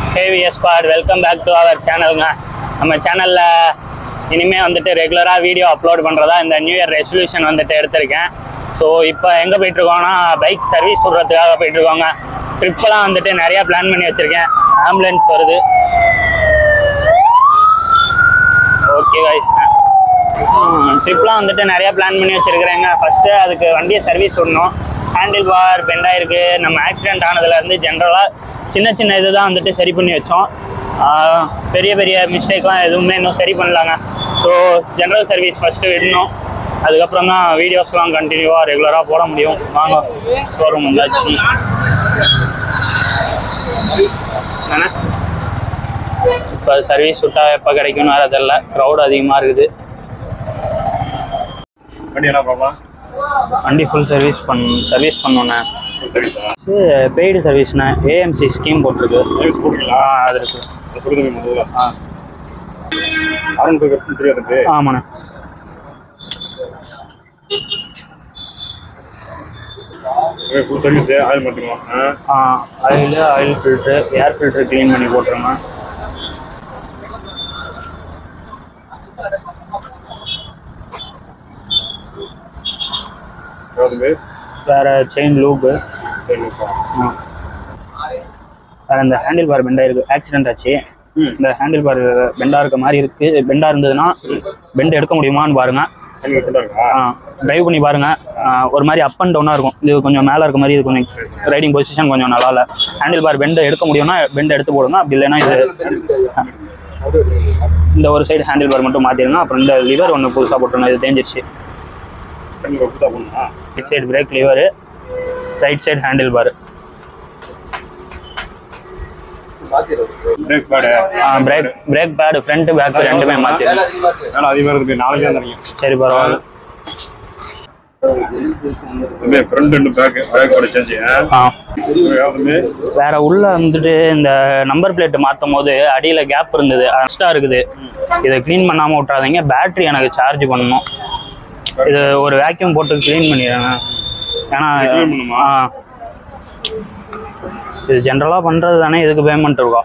KVS Squad, welcome back to our channel. நம்ம சேனல்ல இனிமே வந்துட்டு ரெகுலரா வீடியோ அப்லோட் பண்றதா இந்த நியூ இயர் ரெசல்யூஷன் வந்துட்டு எடுத்திருக்கேன். ஸோ இப்போ எங்க போயிட்டு இருக்கோம்னா பைக் சர்வீஸ் விடுறதுக்காக போயிட்டு இருக்கோங்க. ட்ரிப்லாம் வந்துட்டு நிறைய பிளான் பண்ணி வச்சிருக்கேன். ஆம்புலன்ஸ் வருது. ஓகே கைஸ், ட்ரிப்லாம் வந்துட்டு நிறைய பிளான் பண்ணி வச்சிருக்கிறேங்க. ஃபர்ஸ்ட் அதுக்கு வண்டியை சர்வீஸ் விடணும். ஹேண்டில் பார் பெண்ட் ஆயிருக்கு. நம்ம ஆக்சிடென்ட் ஆனதுலேருந்து ஜென்ரலாக சின்ன சின்ன இது தான் வந்துட்டு சரி பண்ணி வச்சோம். பெரிய பெரிய மிஸ்டேக்லாம் எதுவுமே இன்னும் சரி பண்ணலாங்க. ஸோ ஜென்ரல் சர்வீஸ் ஃபஸ்ட்டு விடணும். அதுக்கப்புறம் தான் வீடியோஸ்லாம் கண்டினியூவாக ரெகுலராக போட முடியும். வாங்க ஷோரூம் வந்தாச்சு. இப்போ சர்வீஸ் விட்டால் எப்போ கிடைக்கும்னு வேறு தெரியல. க்ரௌட் அதிகமாக இருக்குது. வண்டி ஃபுல் சர்வீஸ் பண்ணோண்ணே. பெய்டு சர்வீஸ்ண்ணே. ஏஎம்சி ஸ்கீம் போட்டிருக்கு. அது இருக்கு. ஆமாண்ணே. Oil filter, air filter clean பண்ணி போட்டுருங்க. வேற செயின் லூப்பு, வேற இந்த ஹேண்டில் பார் பெண்டா இருக்கு. ஆக்சிடென்ட் ஆச்சு. இந்த ஹேண்டில் பார் பெண்டா இருக்க மாதிரி இருக்கு. பெண்டா இருந்ததுன்னா பெண்ட் எடுக்க முடியுமான்னு பாருங்க. டிரைவ் பண்ணி பாருங்க. ஒரு மாதிரி அப் அண்ட் டவுனா இருக்கும். இது கொஞ்சம் மேல இருக்க மாதிரி. இது கொஞ்சம் ரைடிங் பொசிஷன் கொஞ்சம் நல்லா இல்லை. ஹேண்டில் பார் பெண்ட் எடுக்க முடியும்னா பெண்ட் எடுத்து போடுங்க. அப்படி இல்லைன்னா இது இந்த ஒரு சைடு ஹேண்டில் பார் மட்டும் மாத்திருங்க. அப்புறம் இந்த லிவர் ஒன்று புதுசாக போட்டுருங்க. இது தேஞ்சிருச்சு. Right side brake lever, right side handle bar, brake pad front back ரெண்டுமே மாத்திருங்க. சரி பரவாயில்ல. வேற உள்ள வந்துட்டு இந்த நம்பர் பிளேட் மாத்தும் போது அடியில கேப் இருந்தது, எக்ஸ்ட்ரா இருக்குது. இதை கிளீன் பண்ணாம விட்டுறாதீங்க. பேட்டரி எனக்கு சார்ஜ் பண்ணணும். இது ஒரு வேக்யூம் போட்டு க்ளீன் பண்ணிடுறேங்க. ஏன்னா இது ஜென்ரலாக பண்ணுறது தானே. இதுக்கு பேமெண்ட் இருக்கும்.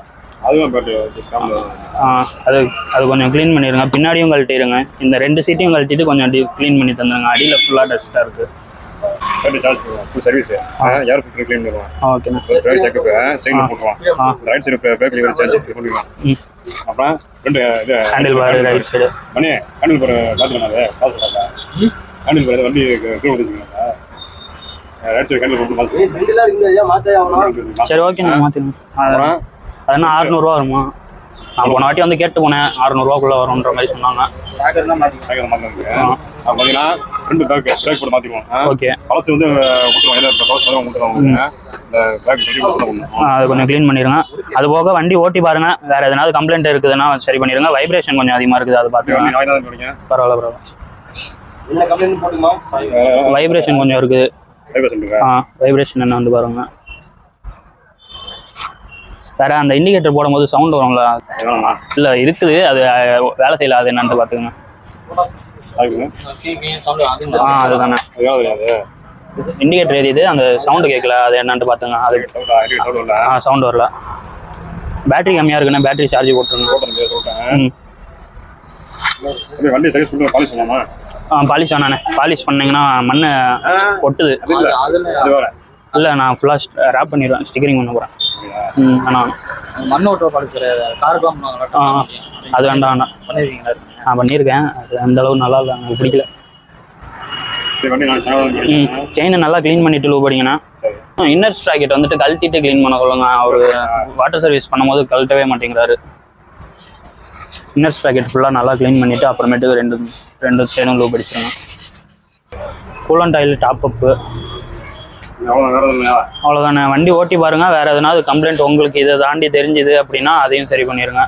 அது கொஞ்சம் க்ளீன் பண்ணிடுங்க. பின்னாடியும் கழட்டிடுங்க. இந்த 2 சீட்டையும் கழட்டிட்டு கொஞ்சம் க்ளீன் பண்ணி தந்துடுங்க. அடியில் ஃபுல்லாக டஸ்ட்டாக இருக்குது. Handle bar right side. சரி ஓகே, நான் மாற்றிடுங்க. அதுனா 600 ரூபா வருமா? நான் போன வாட்டி வந்து கேட்டு போனேன். 600 ரூபாக்குள்ள வரும்ன்ற மாதிரி சொன்னாங்க. ஓகே, அது கொஞ்சம் க்ளீன் பண்ணிடுங்க. அது போக வண்டி ஓட்டி பாருங்க. வேற எதனாவது கம்ப்ளைண்ட் இருக்குதுன்னா சரி பண்ணிடுங்க. வைப்ரேஷன் கொஞ்சம் அதிகமாக இருக்குது. அது பார்த்துக்கோங்க. பரவாயில்ல. வைப்ரேஷன் கொஞ்சம் இருக்குது. வைப்ரேஷன் என்ன வந்து பாருங்க. வேற அந்த இண்டிகேட்டர் போடும்போது சவுண்ட் வரும்ல, இல்லை இருக்குது. அது வேலை செய்யல. அது என்னன்னு பார்த்துக்கோங்க. அதுதானே இண்டிகேட்டர் எரியுது. அந்த சவுண்டு கேட்கல. அது என்னன்ட்டு பார்த்துங்க. அது சவுண்ட் வரல. பேட்டரி கம்மியாக இருக்குன்னா பேட்டரி சார்ஜ் போட்டுருங்க. பாலிஷ் வேணாண்ணே. பாலிஷ் பண்ணீங்கன்னா மண்ணை ஒட்டுது. இல்லை, நான் ஃபுல்லாக ரேப் பண்ணிடுவேன். ஸ்டிக்கரிங் பண்ண போகிறேன். ஆனால் மண் ஓட்டுற பாலிஷ் அது வேண்டாம். பண்ணிருக்கீங்களா? நான் பண்ணியிருக்கேன். அது அந்த அளவு நல்லா இல்லை. எனக்கு பிடிக்கல. செயினை நல்லா க்ளீன் பண்ணிட்டு லூப் படிங்கன்னா. இன்னர் ஸ்ட்ராக்கெட் வந்துட்டு கழட்டிட்டு க்ளீன் பண்ண சொல்லுங்க. அவர் வாட்டர் சர்வீஸ் பண்ணும்போது கழட்டவே மாட்டேங்கிறாரு. இன்னர் ஸ்ட்ராக்கெட் ஃபுல்லாக நல்லா க்ளீன் பண்ணிவிட்டு அப்புறமேட்டுக்கு ரெண்டு செயினும் லூப் அடிச்சிருங்க. Coolant oil top up. அவ்வளோதானே. வண்டி ஓட்டி பாருங்க. வேற எதனாவது கம்ப்ளைண்ட் உங்களுக்கு இதை தாண்டி தெரிஞ்சுது அப்படின்னா அதையும் சரி பண்ணிடுங்க.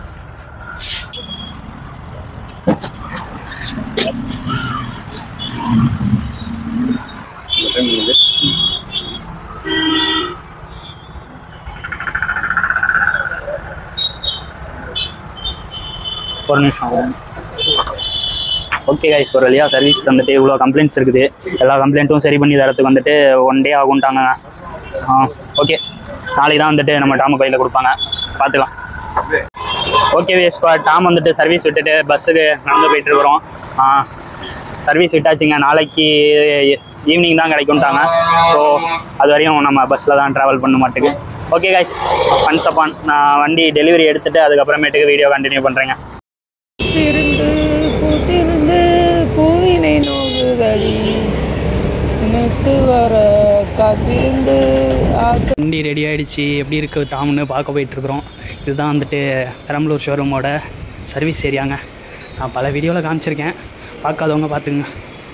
ஒரு நிமிஷம். ஓகே கைஸ், ஒரு வழியாக சர்வீஸ் வந்துட்டு இவ்வளோ கம்ப்ளைண்ட்ஸ் இருக்குது. எல்லா கம்ப்ளைண்ட்டும் சரி பண்ணி தரத்துக்கு வந்துட்டு 1 டே ஆகும்ட்டாங்க. ஓகே, நாளைக்கு தான் வந்துட்டு நம்ம டாமு கையில் கொடுப்பாங்க. பார்த்துக்கலாம். ஓகே ஸ்குவாட், டாம் வந்துட்டு சர்வீஸ் விட்டுட்டு பஸ்ஸுக்கு நடந்து போயிட்டு இருக்கிறோம். சர்வீஸ் விட்டாச்சுங்க. நாளைக்கு ஈவினிங் தான் கிடைக்கும்ட்டாங்க. ஸோ அது வரையும் நம்ம பஸ்ஸில் தான் ட்ராவல் பண்ண மாட்டேங்க. ஓகே கைஸ், ஒன்ஸ் அப்பான் நான் வண்டி டெலிவரி எடுத்துகிட்டு அதுக்கப்புறமேட்டுக்கு வீடியோ கண்டினியூ பண்ணுறேங்க. வண்டி ரெடி ஆகிடுச்சு. எப்படி இருக்குது டாம்னு பார்க்க போயிட்டுருக்குறோம். இதுதான் வந்துட்டு பெரம்பலூர் ஷோரூமோட சர்வீஸ் ஏரியாங்க. நான் பல வீடியோவில் காமிச்சிருக்கேன், பார்க்காதவங்க பார்த்துங்க.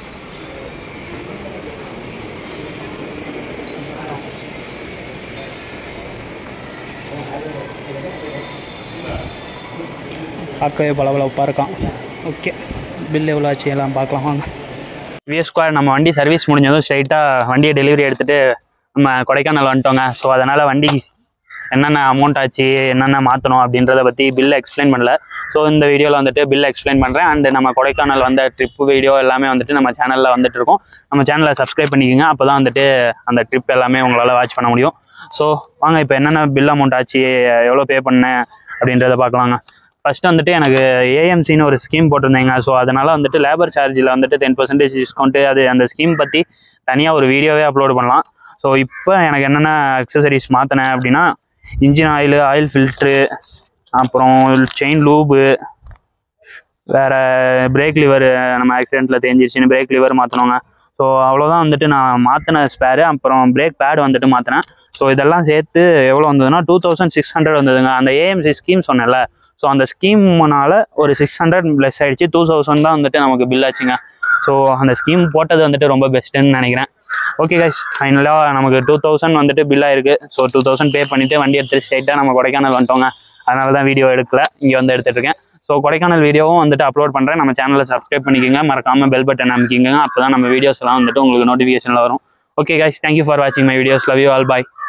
பார்க்கவே பளபளப்பாக இருக்கான். ஓகே, பில் எவ்வளோ ஆச்சு எல்லாம் பார்க்கலாம் வாங்க. ஸ்குவாட், நம்ம வண்டி சர்வீஸ் முடிஞ்சதும் ஸ்ட்ரைட்டாக வண்டியை டெலிவரி எடுத்துகிட்டு நம்ம கொடைக்கானல் வந்துட்டோங்க. ஸோ அதனால் வண்டிக்கு என்னென்ன அமௌண்ட் ஆச்சு, என்னென்ன மாற்றணும் அப்படின்றத பற்றி பில்லை எக்ஸ்பிளைன் பண்ணல. ஸோ இந்த வீடியோவில் வந்துட்டு பில்லை எக்ஸ்பிளைன் பண்ணுறேன். அண்டு நம்ம கொடைக்கானல் வந்த ட்ரிப்பு வீடியோ எல்லாமே வந்துட்டு நம்ம சேனலில் வந்துட்டு இருக்கோம். நம்ம சேனலை சப்ஸ்கிரைப் பண்ணிக்கோங்க. அப்போ தான் வந்துட்டு அந்த ட்ரிப் எல்லாமே உங்களால் வாட்ச் பண்ண முடியும். ஸோ வாங்க, இப்போ என்னென்ன பில் அமௌண்ட் ஆச்சு, எவ்வளோ பே பண்ணேன் அப்படின்றத பார்க்கலாங்க. ஃபஸ்ட்டு வந்துட்டு எனக்கு ஏஎம்சின்னு ஒரு ஸ்கீம் போட்டிருந்தேங்க. ஸோ அதனால் வந்துட்டு லேபர் சார்ஜில் வந்துட்டு 10% டிஸ்கவுண்ட்டு, அது அந்த ஸ்கீம் பற்றி தனியாக ஒரு வீடியோவே அப்லோட் பண்ணலாம். ஸோ இப்போ எனக்கு என்னென்ன அக்சசரிஸ் மாற்றினேன் அப்படின்னா, இன்ஜின் ஆயிலு, ஆயில் ஃபில்ட்ரு, அப்புறம் செயின் லூபு, வேறு பிரேக் லிவர் நம்ம ஆக்சிடெண்ட்டில் தெரிஞ்சிருச்சுன்னு பிரேக் லிவர் மாற்றணுங்க. ஸோ அவ்வளோதான் வந்துட்டு நான் மாற்றின ஸ்பேரு. அப்புறம் பிரேக் பேடு வந்துட்டு மாற்றினேன். ஸோ இதெல்லாம் சேர்த்து எவ்வளோ வந்ததுன்னா 2600 வந்ததுங்க. அந்த ஏஎம்சி ஸ்கீம் சொன்னேன்ல, ஸோ அந்த ஸ்கீம்னால ஒரு 600 ப்ளஸ் ஆகிடுச்சு. 2000 தான் வந்துட்டு நமக்கு பில் ஆச்சுங்க. ஸோ அந்த ஸ்கீம் போட்டது வந்துட்டு ரொம்ப பெஸ்ட்டுன்னு நினைக்கிறேன். ஓகே கைஸ், ஃபைனலாக நமக்கு 2000 வந்துட்டு பில் ஆயிருக்கு. ஸோ 2000 பே பண்ணிவிட்டு வண்டி எடுத்துகிட்டு ஸ்ட்ரைட்டாக நம்ம கொடைக்கானல் வந்துட்டோங்க. அதனால தான் வீடியோ எடுக்கல, இங்கே வந்து எடுத்துகிட்டு இருக்கேன். ஸோ கொடைக்கானல் வீடியோவும் வந்துட்டு அப்லோட் பண்ணுறேன். நம்ம சேனலை சப்ஸ்கிரைப் பண்ணிக்கோங்க, மறக்காமல் பெல் பட்டன் அமைக்கிங்க. அப்போ தான் நம்ம வீடியோஸ்லாம் வந்துட்டு உங்களுக்கு நோட்டிஃபிகேஷனில் வரும். ஓகே கைஸ், தேங்க்யூ ஃபார் வாட்சிங் my videos. Love you all, bye.